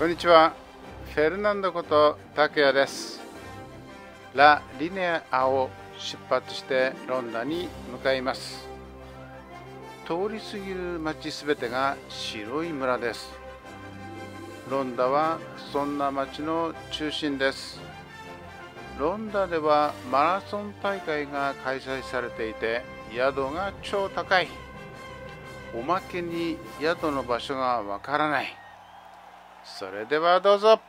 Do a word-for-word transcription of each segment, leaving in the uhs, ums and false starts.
こんにちは。フェルナンドこと拓也です。ラ・リネアを出発してロンダに向かいます。通り過ぎる町すべてが白い村です。ロンダはそんな町の中心です。ロンダではマラソン大会が開催されていて、宿が超高い。おまけに宿の場所がわからない。それではどうぞ。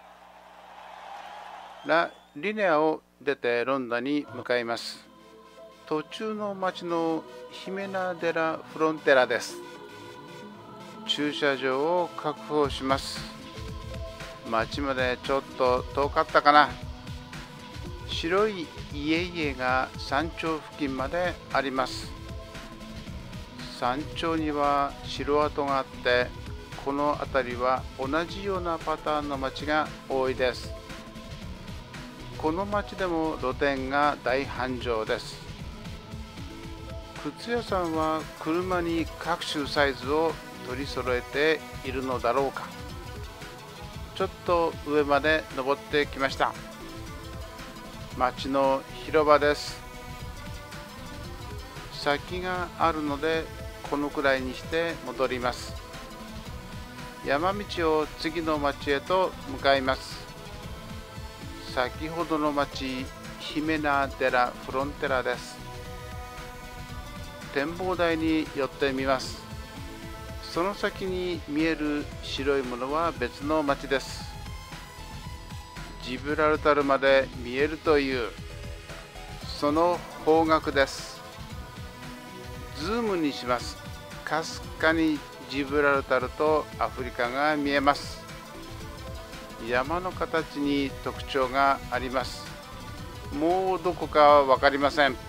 ラ・リネアを出てロンダに向かいます。途中の町のヒメナ・デラ・フロンテラです。駐車場を確保します。町までちょっと遠かったかな。白い家々が山頂付近まであります。山頂には城跡があって、この辺りは同じようなパターンの町が多いです。この町でも露店が大繁盛です。靴屋さんは車に各種サイズを取り揃えているのだろうか。ちょっと上まで登ってきました。町の広場です。先があるのでこのくらいにして戻ります。山道を次の町へと向かいます。先ほどの町、ヒメナ・デラ・フロンテラです。展望台に寄ってみます。その先に見える白いものは別の町です。ジブラルタルまで見えるという、その方角です。ズームにします。かすかにジブラルタルとアフリカが見えます。山の形に特徴があります。もうどこかは分かりません。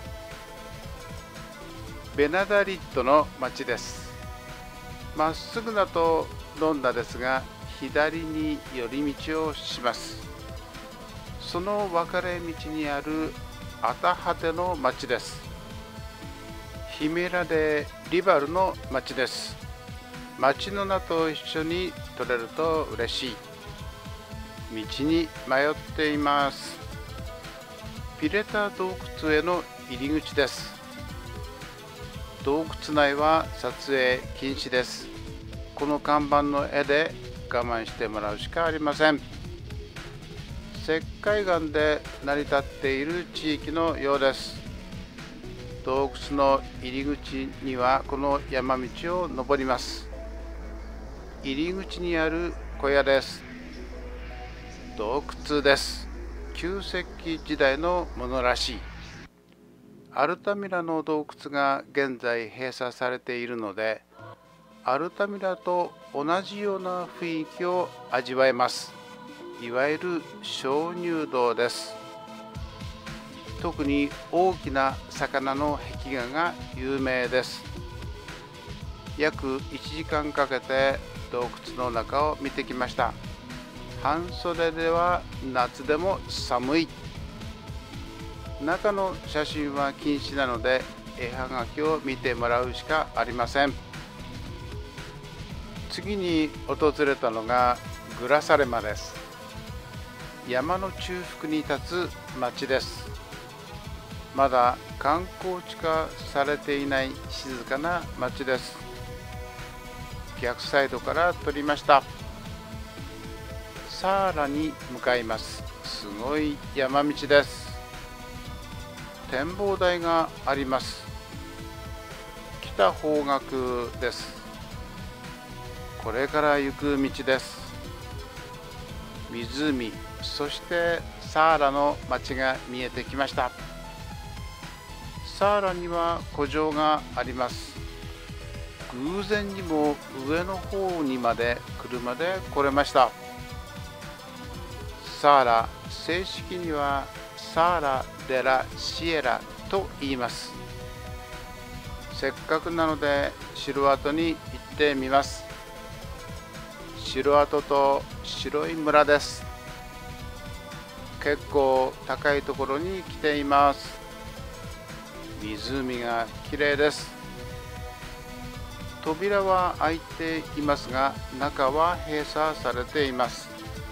ベナダリットの町です。まっすぐだとロンダですが、左に寄り道をします。その分かれ道にあるアタハテの町です。ヒメラデ・リバルの町です。町の名と一緒に取れると嬉しい。道に迷っています。ピレタ洞窟への入り口です。洞窟内は撮影禁止です。この看板の絵で我慢してもらうしかありません。石灰岩で成り立っている地域のようです。洞窟の入り口にはこの山道を登ります。入り口にある小屋です。洞窟です。旧石器時代のものらしい。アルタミラの洞窟が現在閉鎖されているので、アルタミラと同じような雰囲気を味わえます。いわゆる鍾乳洞です。特に大きな魚の壁画が有名です。約いちじかんかけて洞窟の中を見てきました。半袖では夏でも寒い。中の写真は禁止なので、絵はがきを見てもらうしかありません。次に訪れたのがグラサレマです。山の中腹に立つ町です。まだ観光地化されていない静かな町です。逆サイドから撮りました。サーラに向かいます。すごい山道です。展望台があります。北方角です。これから行く道です。湖、そしてサーラの町が見えてきました。サーラには古城があります。偶然にも上の方にまで車で来れました。サーラ、正式にはサーラ・デ・ラ・シエラと言います。せっかくなので城跡に行ってみます。城跡と白い村です。結構高いところに来ています。湖がきれいです。扉は開いていますが、中は閉鎖されています。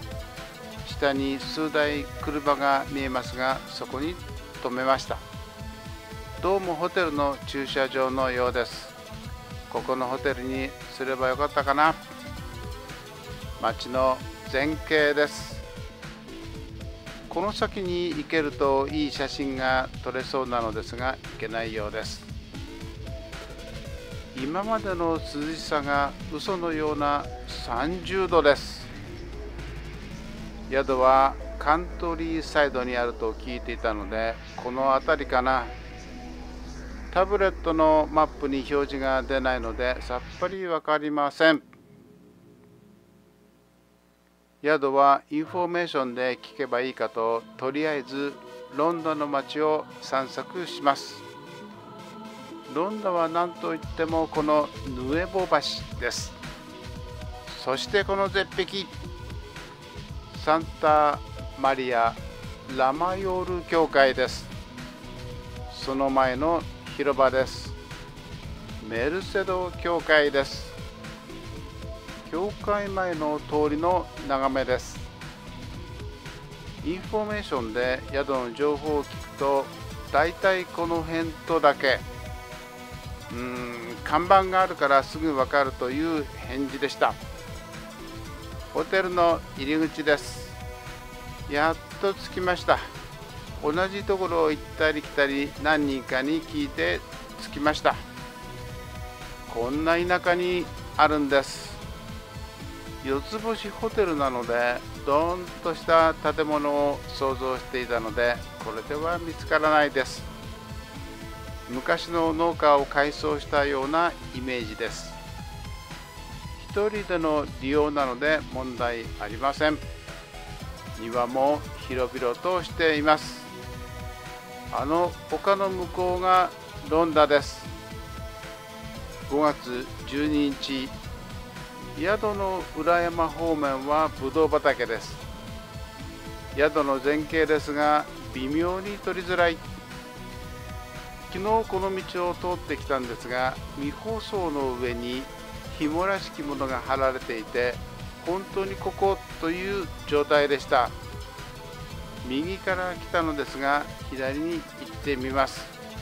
下に数台車が見えますが、そこに止めました。どうもホテルの駐車場のようです。ここのホテルにすればよかったかな。街の全景です。この先に行けるといい写真が撮れそうなのですが、行けないようです。今までの涼しさが嘘のようなさんじゅうどです。宿はカントリーサイドにあると聞いていたので、この辺りかな。タブレットのマップに表示が出ないのでさっぱりわかりません。宿はインフォメーションで聞けばいいかと、とりあえずロンドンの街を散策します。ロンドンは何といってもこのヌエボ橋です。そしてこの絶壁、サンタマリア・ラマヨール教会です。その前の広場です。メルセド教会です。教会前の通りの眺めです。インフォメーションで宿の情報を聞くと、だいたいこの辺とだけ、うーん、看板があるからすぐわかるという返事でした。ホテルの入り口です。やっと着きました。同じところを行ったり来たり何人かに聞いて着きました。こんな田舎にあるんです。四つ星ホテルなのでドーンとした建物を想像していたので、これでは見つからないです。昔の農家を改装したようなイメージです。一人での利用なので問題ありません。庭も広々としています。あの丘の向こうがロンダです。ごがつじゅうににち、宿の裏山方面はぶどう畑です。宿の前景ですが微妙に撮りづらい。昨日この道を通ってきたんですが、未舗装の上に紐らしきものが貼られていて、本当にここという状態でした。右から来たのですが左に行ってみます。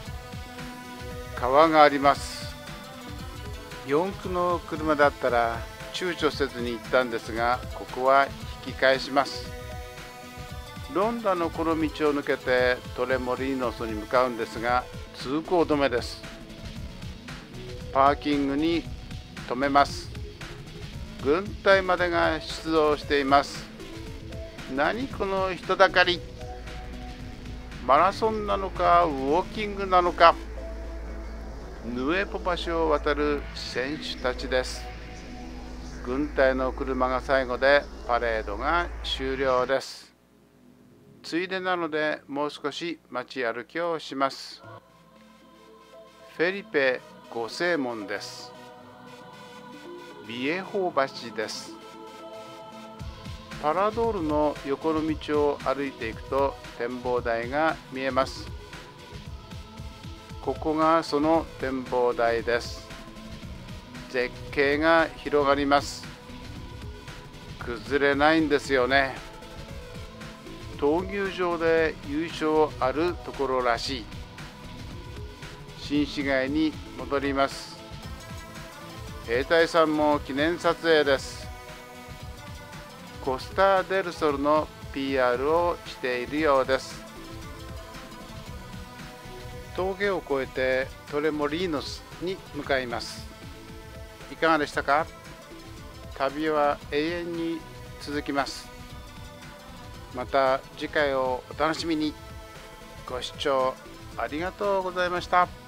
川があります。四駆の車だったら躊躇せずに行ったんですが、ここは引き返します。ロンダのこの道を抜けてトレモリーノスに向かうんですが、通行止めです。パーキングに止めます。軍隊までが出動しています。何この人だかり。マラソンなのかウォーキングなのか。ヌエボ橋を渡る選手たちです。軍隊の車が最後でパレードが終了です。ついでなのでもう少し街歩きをします。フェリペご世門です。ビエホ橋です。パラドールの横の道を歩いていくと展望台が見えます。ここがその展望台です。絶景が広がります。崩れないんですよね。闘牛場で優勝あるところらしい。新市街に戻ります。兵隊さんも記念撮影です。コスタ・デルソルの ピーアール をしているようです。峠を越えてトレモリーノスに向かいます。いかがでしたか？旅は永遠に続きます。また次回をお楽しみに。ご視聴ありがとうございました。